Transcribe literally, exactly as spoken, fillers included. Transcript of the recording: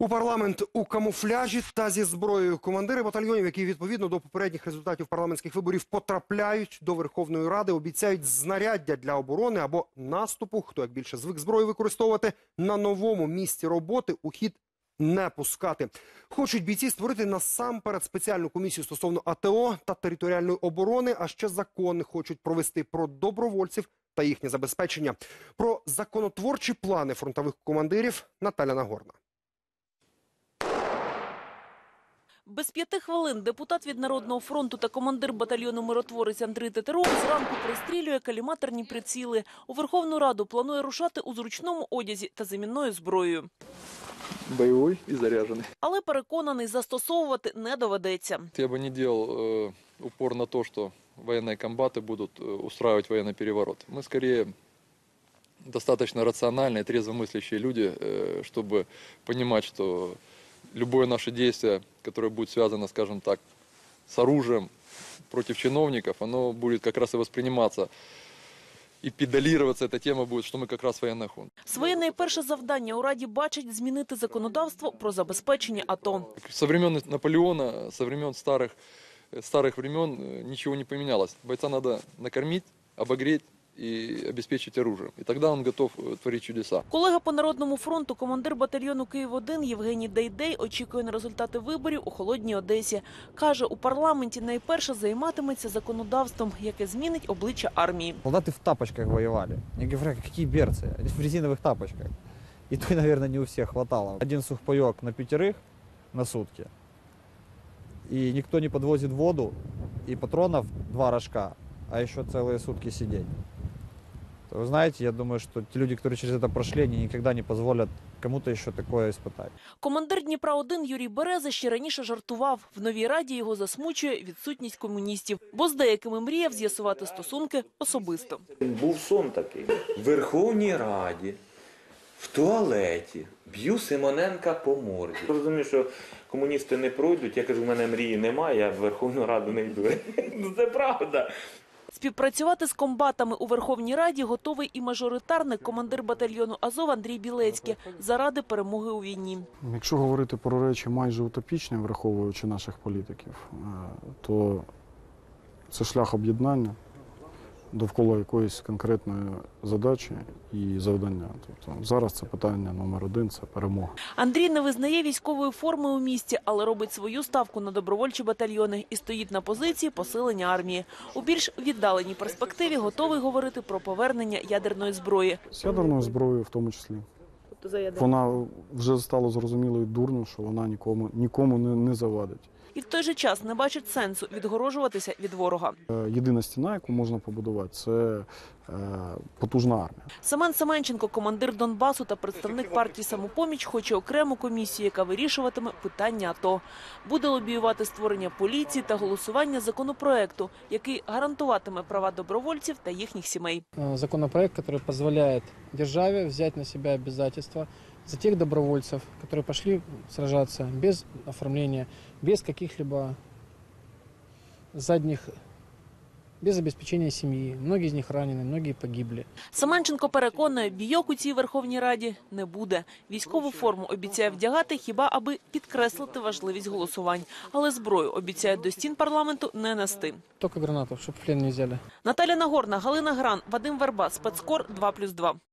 У парламент у камуфляжі та зі зброєю. Командири батальйонів, які відповідно до попередніх результатів парламентських виборів потрапляють до Верховної Ради, обіцяють знаряддя для оборони або наступу, хто як більше звик зброю використовувати, на новому місці роботи у хід не пускати. Хочуть бійці створити насамперед спеціальну комісію стосовно А Т О та територіальної оборони, а ще закони хочуть провести про добровольців та їхнє забезпечення. Про законотворчі плани фронтових командирів Наталя Нагорна. Без п'яти хвилин депутат від Народного фронту та командир батальйону «Миротворець» Андрій Тетеров зранку пристрілює каліматорні приціли. У Верховну Раду планує рушати у зручному одязі та замінною зброєю. Бойовий і заряджений. Але переконаний, застосовувати не доведеться. Я би не робив э, упор на те, що воєнні комбати будуть устраивать воєнний переворот. Ми, скоріше, достаточно рациональные, трезвомыслящие люди, э, чтобы понимать, что любое наше действие, которое будет связано, скажем так, с оружием против чиновников, оно будет как раз и восприниматься. І педаліруватися ця тема буде, що ми якраз воєнний фонд. Своє найперше завдання у Раді бачать змінити законодавство про забезпечення А Т О. Со времен Наполеона, со времен старых, старых времен ничего не поменялось. Бойца надо накормить, обогреть і обезпечить оружием. І тоді він готов творити чудеса. Колега по Народному фронту, командир батальйону Київ один Євгеній Дейдей очікує на результати виборів у холодній Одесі. Каже, у парламенті найперше займатиметься законодавством, яке змінить обличчя армії. Солдаты в тапочках воевали. Я говорю, какие берцы? Они в резиновых тапочках. И то, наверное, не у всех хватало. Один сухпайок на пятерых на сутки. И никто не подвозит воду. И патронов два рожка. А еще целые сутки сидеть. Вы знаете, я думаю, что те люди, которые через это прошли, они никогда не позволят кому-то еще такое испытать. Командир Дніпра один Юрій Береза ще раніше жартував. В новій Раді його засмучує відсутність комуністів, бо з деякими мріяв з'ясувати стосунки особисто. Був сон такий. В Верховній Раді, в туалеті, б'ю Симоненка по морді. Розумію, що комуністи не пройдуть. Я кажу, в мене мрії немає, я в Верховну Раду не йду. Ну це правда. Співпрацювати з комбатами у Верховній Раді готовий і мажоритарник, командир батальйону Азов Андрій Білецький, заради перемоги у війні. Якщо говорити про речі майже утопічні, враховуючи наших політиків, то це шлях об'єднання довкола якоїсь конкретної задачі і завдання. Тобто зараз це питання номер один – це перемога. Андрій не визнає військової форми у місті, але робить свою ставку на добровольчі батальйони і стоїть на позиції посилення армії. У більш віддаленій перспективі готовий говорити про повернення ядерної зброї. З ядерною зброєю в тому числі. Вона вже стала зрозумілою дурною, що вона нікому, нікому не, не завадить. І в той же час не бачить сенсу відгорожуватися від ворога. Єдина стіна, яку можна побудувати, це е, потужна армія. Семен Семенченко, командир Донбасу та представник партії «Самопоміч», хоче окрему комісію, яка вирішуватиме питання А Т О. Буде лобіювати створення поліції та голосування законопроекту, який гарантуватиме права добровольців та їхніх сімей. Законопроект, який дозволяє державі взяти на себе обов'язки за тех добровольцев, которые пошли сражаться без оформления, без каких-либо задних, без обеспечения семьи. Многие из них ранены, многие погибли. Семенченко переконує, бійок у цій Верховній Раді не буде. Військову форму обіцяє вдягати, хіба аби підкреслити важливість голосувань. Але зброю обіцяє до стін парламенту не нести. Тільки гранату, щоб в плен не взяли. Наталя Нагорна, Галина Гран, Вадим Верба, Спецкор, два плюс два.